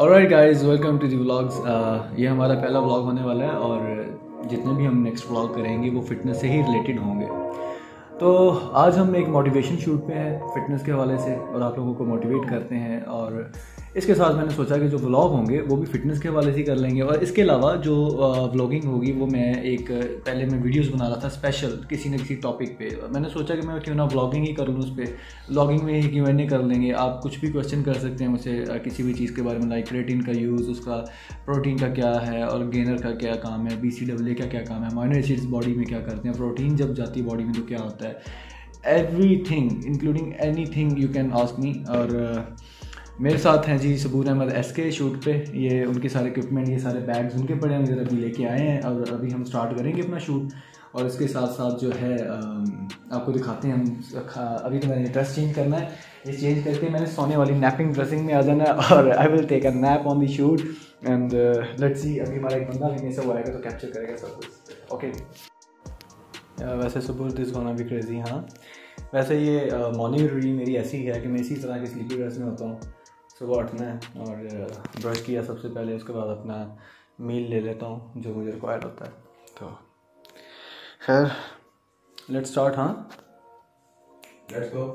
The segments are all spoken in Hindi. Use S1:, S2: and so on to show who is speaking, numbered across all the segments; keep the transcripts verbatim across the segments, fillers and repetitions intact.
S1: Alright guys, welcome to the vlogs. ये हमारा पहला व्लॉग होने वाला है और जितने भी हम नेक्स्ट व्लॉग करेंगे वो फिटनेस से ही रिलेटेड होंगे। तो आज हम एक मोटिवेशन शूट पे हैं फिटनेस के हवाले से और आप लोगों को मोटिवेट करते हैं। और इसके साथ मैंने सोचा कि जो व्लॉग होंगे वो भी फिटनेस के हवाले से ही कर लेंगे। और इसके अलावा जो व्लॉगिंग होगी वो मैं एक पहले मैं वीडियोस बना रहा था स्पेशल किसी न किसी टॉपिक पे। मैंने सोचा कि मैं क्यों ना व्लॉगिंग ही करूँ उस पर। व्लॉगिंग में ही क्यू एंड ए कर लेंगे। आप कुछ भी क्वेश्चन कर सकते हैं मुझसे किसी भी चीज़ के बारे में, लाइक क्रिएटिन का यूज़, उसका प्रोटीन का क्या है और गेनर का क्या काम है, बी सी डब्ल्यू ए का क्या काम है, अमीनो एसिड्स बॉडी में क्या करते हैं, प्रोटीन जब जाती है बॉडी में तो क्या होता है, everything including anything you can ask me. और uh, मेरे साथ हैं जी Saboor Ahmed S K shoot पे। ये उनके सारे इक्विपमेंट, ये सारे बैग्स उनके पड़े हैं, इधर अभी लेके आए हैं और अभी हम स्टार्ट करेंगे अपना शूट। और इसके साथ साथ जो है uh, आपको दिखाते हैं हम। अभी तो मैंने ड्रेस चेंज करना है, ये चेंज करके मैंने सोने वाली नैपिंग ड्रेसिंग में आ जाना है और I will take a nap on the shoot and let's see. अभी हमारा एक बंदा भी नहीं से वो आएगा तो कैप्चर करेगा सब कुछ। Okay okay. वैसे Saboor this gonna be crazy. हाँ, वैसे ये मॉर्निंग रूटीन मेरी ऐसी है कि मैं इसी तरह की स्लीपी ड्रेस में होता हूँ। सुबह उठना है और ब्रश किया सबसे पहले, उसके बाद अपना मील ले लेता हूँ जो मुझे रिक्वायर्ड होता है। तो खैर लेट्स स्टार्ट। हाँ लेट्स गो।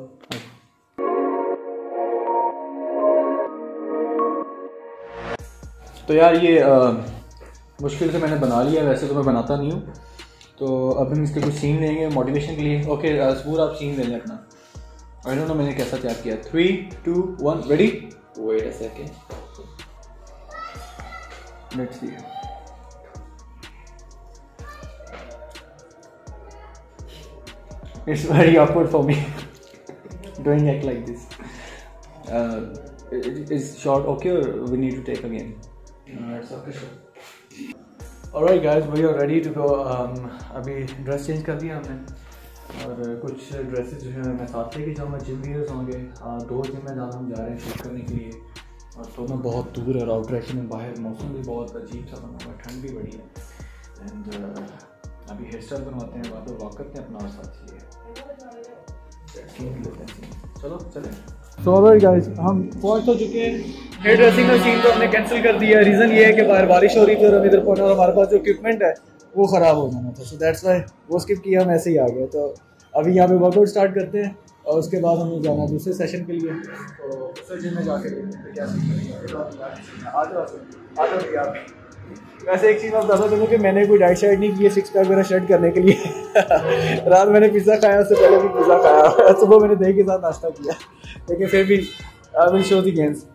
S1: तो यार ये आ, मुश्किल से मैंने बना लिया, वैसे तो मैं बनाता नहीं हूँ। तो अब हम इसके कुछ सीन लेंगे मोटिवेशन के लिए। ओके सबूर आप सीन ले लें अपना। आई डोंट नो मैंने कैसा तैयार किया। Three two one ready. Wait a second, let's see. It's very awkward for me doing act like this. Is short okay और we need to take again? It's okay. Alright guys, we are ready to go. अभी ड्रेस चेंज कर दिया हमने और कुछ ड्रेसेस जो है मैं साथ लेके जाऊँगा। जिम वियर्स होंगे, दो जिम में जाना हम जा रहे हैं शूट करने के लिए। और तो मैं बहुत दूर है, आउट डायरेक्शन में, बाहर मौसम भी बहुत अजीब सा बना हुआ है, ठंड भी बड़ी है। एंड uh, अभी हेयर स्टाइल बनवाते हैं, बाद में वॉक करते हैं अपना और साथ ही लेते हैं। चलो चलें। सो ऑलराइट गाइस, हम पहुंच तो चुके हैं। हेयर ड्रेसिंग का सीन तो हमने कैंसिल कर दिया। रीज़न ये है कि बाहर बारिश हो रही थी और हम इधर पहुंचे और हमारे पास जो इक्विपमेंट है वो ख़राब हो जाना था। सो दैट्स वाई वो स्किप किया, हम ऐसे ही आ गए। तो अभी यहाँ पे वर्कआउट स्टार्ट करते हैं और उसके बाद हमें जाना है दूसरे सेशन के लिए। तो दूसरे जिम में जाके क्या सीन करेंगे। आ जाओ। वैसे एक चीज़ मैं बता दूँ कि मैंने कोई डाइट शाइट नहीं की है सिक्स पैक मेरा शेड करने के लिए। रात मैंने पिज़्ज़ा खाया, उससे पहले भी पिज़्ज़ा खाया, सुबह मैंने दही के साथ नाश्ता किया, लेकिन फिर भी I will show the games.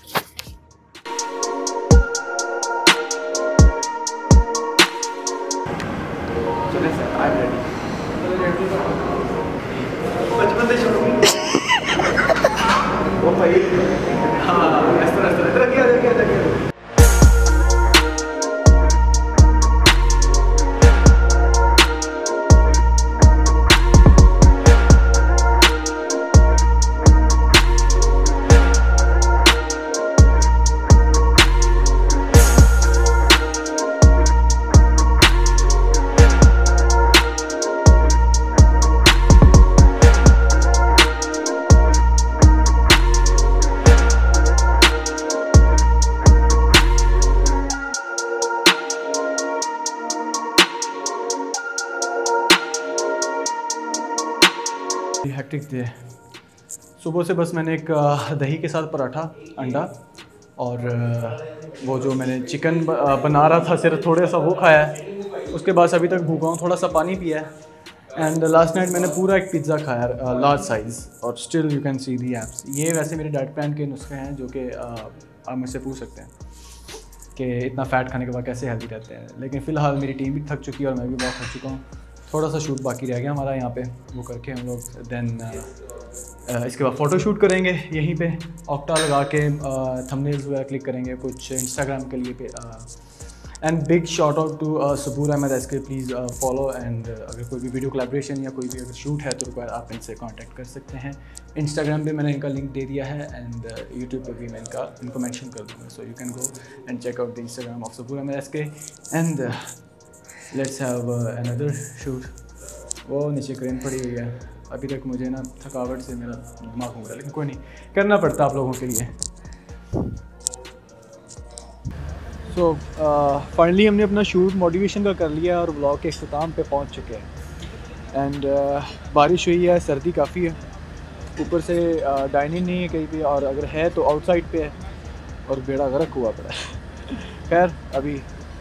S1: बचपन से शुरू वो भाई। हाँ इस तरह इस तरह इधर किया किया किया। Hectic day. सुबह से बस मैंने एक दही के साथ पराठा, अंडा और वो जो मैंने चिकन बना रहा था सिर्फ थोड़ा सा वो खाया है। उसके बाद अभी तक भूखा हूँ, थोड़ा सा पानी पिया है। एंड लास्ट नाइट मैंने पूरा एक पिज़्ज़ा खाया लार्ज साइज़ और still you can see the abs. ये वैसे मेरे डाइट प्लान के नुस्खे हैं जो कि आप मुझसे पूछ सकते हैं कि इतना फ़ैट खाने के बाद कैसे हेल्दी रहते हैं। लेकिन फ़िलहाल मेरी टीम भी थक चुकी है और मैं भी बहुत थक चुका हूँ। थोड़ा सा शूट बाकी रह गया हमारा यहाँ पे, वो करके हम लोग देन इसके बाद फ़ोटो शूट करेंगे यहीं पे, ऑक्टा लगा के थंबनेल्स वगैरह क्लिक करेंगे कुछ इंस्टाग्राम के लिए पे। And big shout out to Saboor Ahmed S K, please follow. And अगर कोई भी वीडियो कोलैबोरेशन या कोई भी अगर शूट है तो आप इनसे कांटेक्ट कर सकते हैं। इंस्टाग्राम पे मैंने इनका लिंक दे दिया है एंड यूट्यूब पे भी मैं इनका इनको मेंशन कर दूँगा। So you can go and check out the Instagram of Saboor Ahmed S K and let's have another shoot. वो नीचे क्रेन पड़ी हुई है, अभी तक मुझे ना थकावट से मेरा दिमाग घूम रहा है, लेकिन कोई नहीं, करना पड़ता आप लोगों के लिए। सो फाइनली हमने अपना शूट मोटिवेशन का कर लिया और व्लॉग के अख्ताम पे पहुंच चुके हैं। एंड uh, बारिश हुई है, सर्दी काफ़ी है, ऊपर से डाइनिंग नहीं है कहीं पे, और अगर है तो आउटसाइड पे है और बेड़ा गर्क हुआ पड़ा है। खैर अभी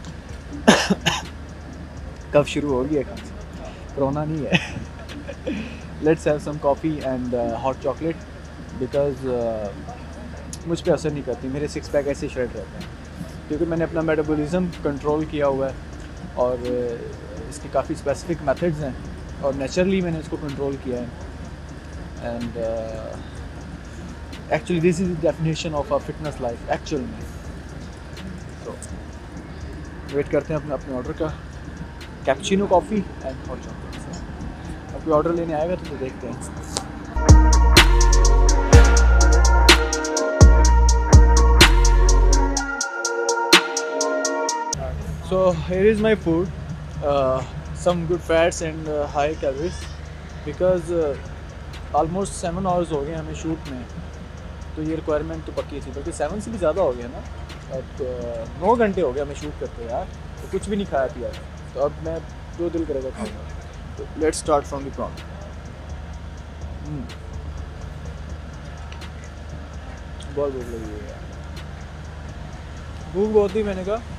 S1: कब शुरू होगी खांसी, कोरोना नहीं है। Let's have some coffee and hot chocolate because मुझ पे असर नहीं करती, मेरे सिक्स पैक ऐसे श्रेड रहते हैं क्योंकि मैंने अपना मेटाबॉलिज्म कंट्रोल किया हुआ है और इसकी काफ़ी स्पेसिफिक मेथड्स हैं और नेचुरली मैंने इसको कंट्रोल किया है। And actually this is the definition of a fitness life actual में। तो वेट करते हैं अपने अपने ऑर्डर का, cappuccino coffee and hot chocolate. अब कोई ऑर्डर लेने आएगा तो, तो देखते हैं। So here is my food, uh, some good fats and uh, high calories because uh, almost seven hours हो गए हमें शूट में, तो ये रिक्वायरमेंट तो पक्की थी, बल्कि सेवन से भी ज़्यादा हो गया ना। अब uh, नौ घंटे हो गए हमें शूट करते यार, तो कुछ भी नहीं खाया पिया, तो अब मैं जो दिल करेगा खाऊंगा। तो let's start from the prawn. बहुत भूख लगी है यार, भूख बहुत ही, मैंने कहा